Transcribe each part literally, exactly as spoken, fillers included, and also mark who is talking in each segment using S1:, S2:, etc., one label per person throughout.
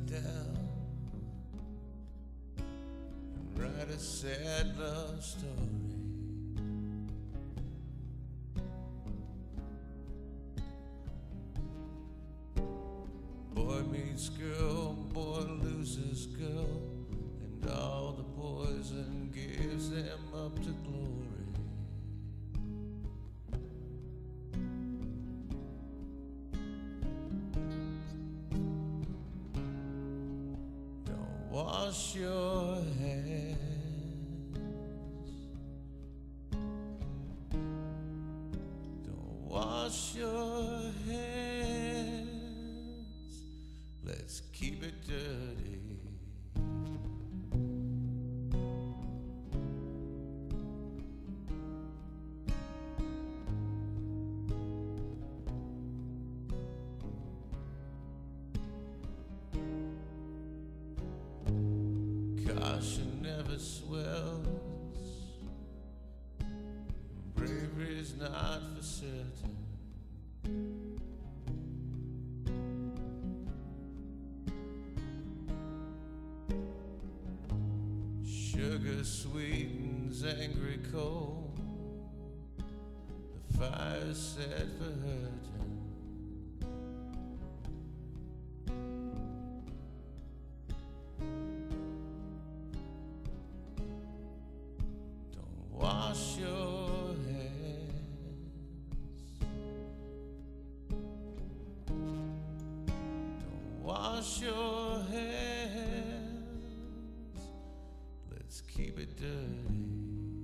S1: down and write a sad love story. Boy meets girl, boy loses girl, and all the poison gives them up to glory. Wash your hands. Don't wash your hands. Let's keep it dirty. Caution never swells. Bravery's not for certain. Sugar sweetens angry coal. The fire's set for hurting. Wash your hands. Don't wash your hands. Let's keep it dirty.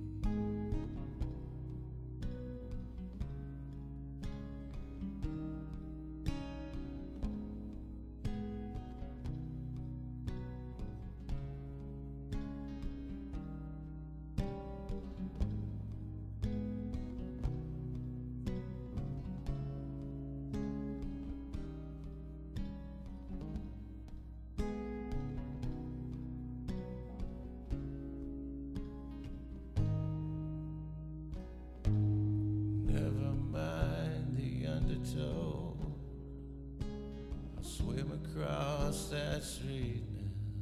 S1: Never mind the undertow. I'll swim across that street now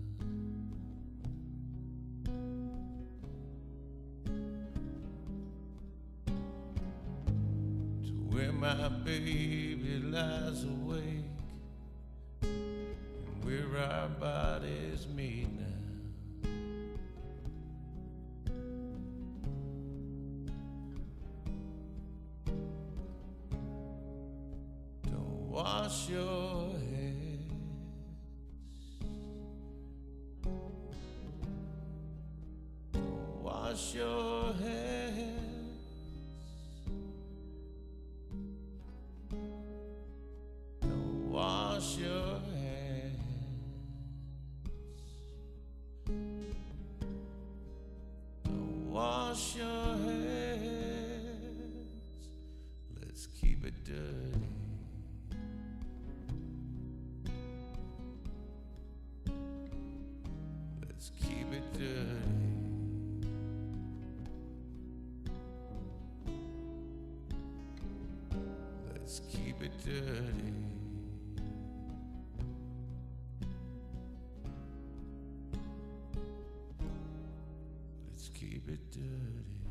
S1: to where my baby lies awake and where our bodies meet now. Wash your hands. Wash your hands. Wash your hands. Wash your hands. Let's keep it dirty. Let's keep it dirty. Let's keep it dirty. Let's keep it dirty.